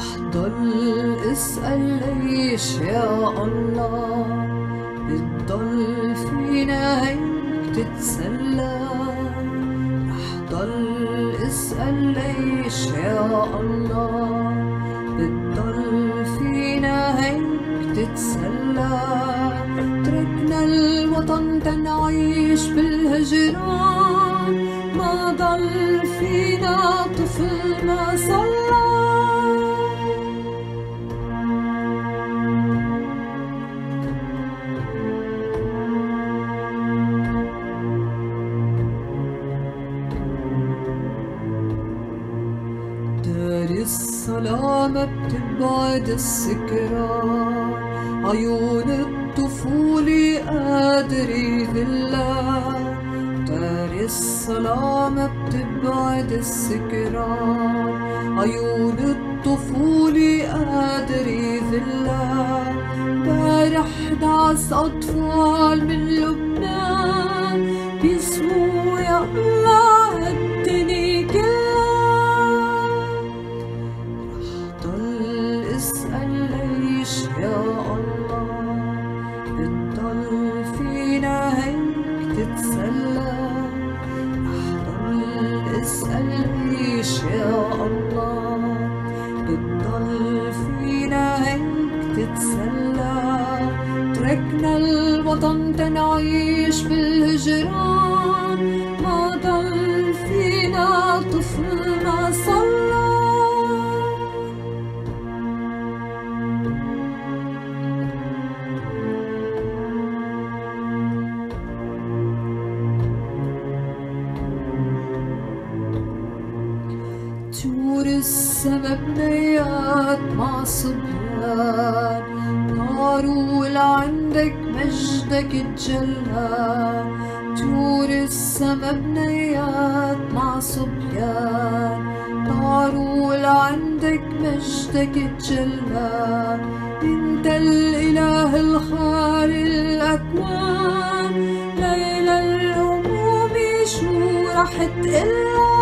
رح ضل اسأل ليش يا الله بتضل فينا هيك تتسلى. رح ضل اسأل ليش يا الله بتضل فينا هيك تتسلى. تركنا الوطن تنعيش بالهجران، ما ضل فينا طفل ما صلى. دار السلامة بتبعد السكران، عيون الطفولة قادر يذلها. دار السلامة بتبعد السكران، عيون الطفولة قادر يذلها. امبارح 11 أطفال من لبنان بيسموا يا الله هالدنيا كلها. رح ضل اسأل ليش يا الله بتضل فينا هيك تتسلى. رح ضل اسأل ليش يا الله بتضل فينا هيك تتسلى. تركنا الوطن تنعيش بالهجران، ما ضل فينا طفل ما صلى. طيور السما بنيات مع صبيان، طاروا لعندك مجدك تجلى. طيور السما بنيات مع صبيان، طاروا لعندك مجدك تجلى. انت الاله الخالق الاكوان، ليلى الهموم شو رح تقلها.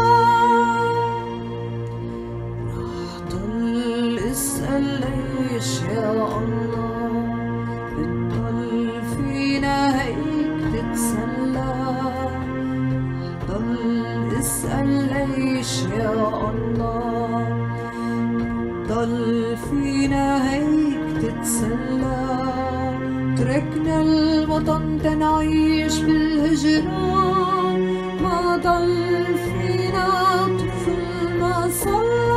اسأل ليش يا الله بتضل فينا هيك تتسلى. ضل اسأل ليش يا الله بتضل فينا هيك تتسلى. تركنا الوطن تنعيش بالهجران، ما ضل فينا طفل ما صلى.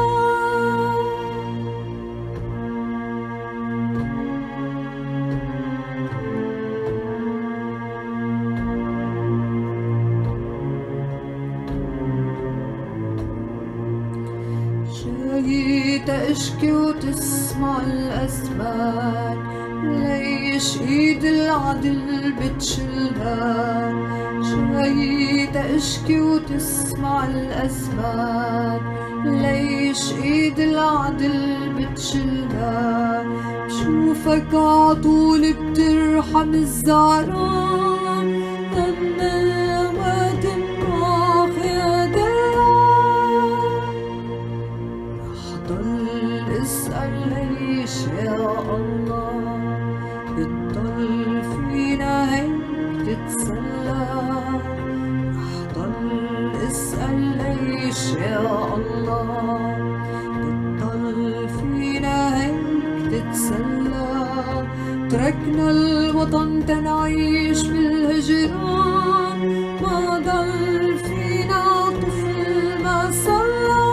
جاي تشكي وتسمع الأزمان، ليش ايد العدل بتشلها. جاي تشكي وتسمع الأزمان، ليش ايد العدل بتشلها. بشوفك عطول بترحم الزعران، أما الأوادم راح يا ضل اسأل ليش يا الله بتضل فينا هيك تتسلى. رح ضل اسأل ليش يا الله بتضل فينا هيك تتسلى. تركنا الوطن تنعيش بالهجران، ما ضل فينا طفل ما صلى.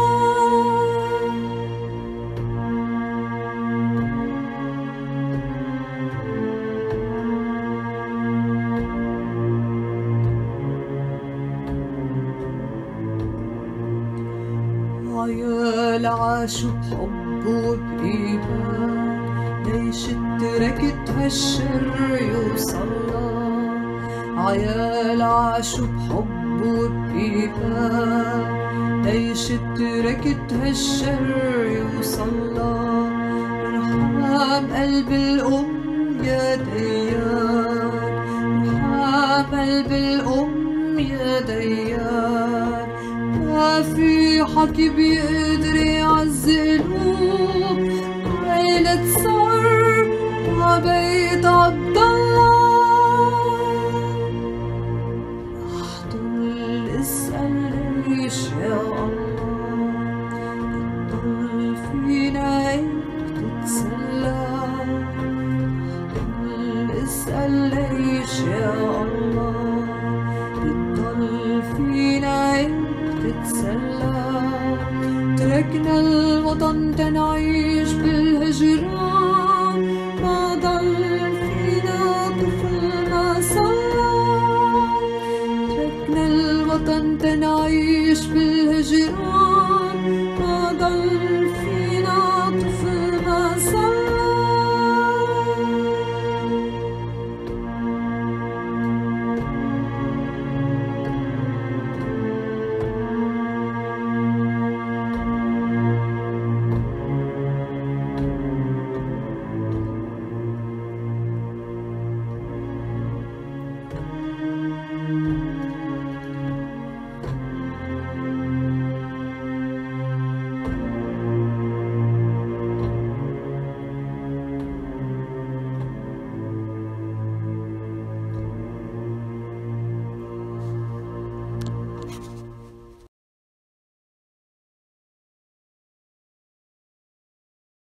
عيال عاشوا بحب وبإيمان، ليش تركت هالشر يوصلنا. عيال عاشوا بحب وبإيمان، ليش تركت هالشر يوصلنا. ارحم قلب الأم يا ديان، ارحم قلب الأم يا ديان. ما في حكي بيقدر يعز قلوب تنعم